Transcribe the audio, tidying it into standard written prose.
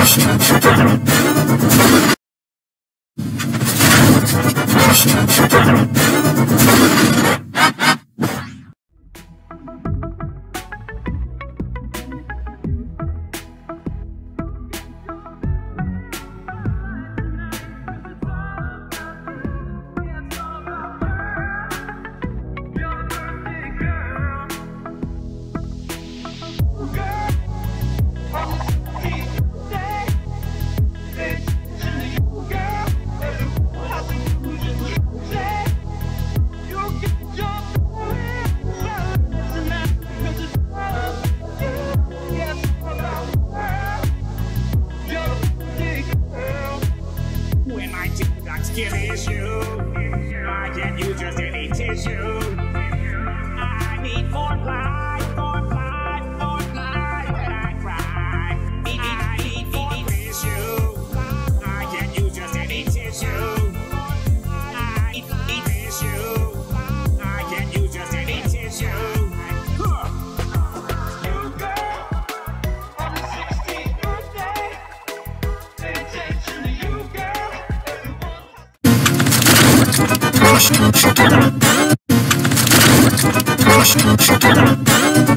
Skin issue. I can't use just any tissue. I need more ply, and I cry. I need more tissue. I can't use just any tissue. I need tissue. I can't use just any tissue. You girl, on the 16th birthday, pay attention to you, girl. Crush.